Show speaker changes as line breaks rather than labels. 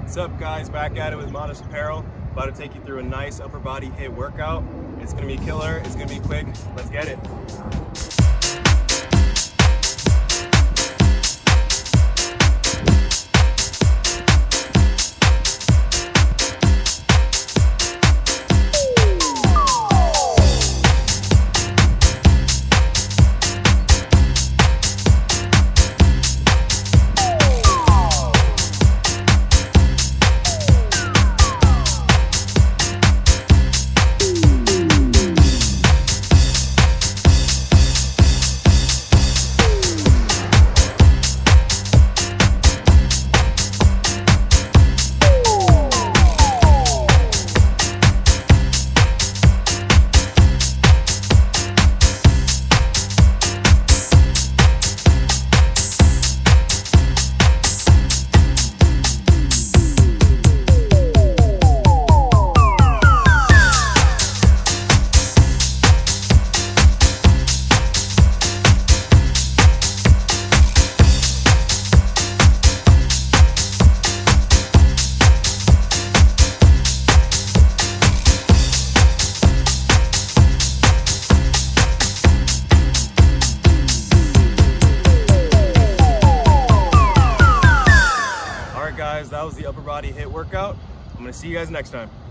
What's up, guys? Back at it with Modest Apparel. About to take you through a nice upper body HIIT workout. It's gonna be killer, it's gonna be quick. Let's get it. Guys, that was the upper body HIIT workout. I'm gonna see you guys next time.